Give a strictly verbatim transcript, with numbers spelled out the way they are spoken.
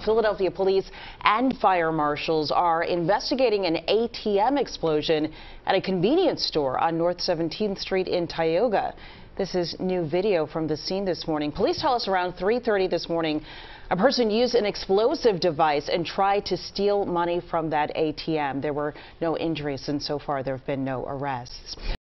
Philadelphia police and fire marshals are investigating an A T M explosion at a convenience store on North seventeenth Street in Tioga. This is new video from the scene this morning. Police tell us around three thirty this morning, a person used an explosive device and tried to steal money from that A T M. There were no injuries, and so far there have been no arrests.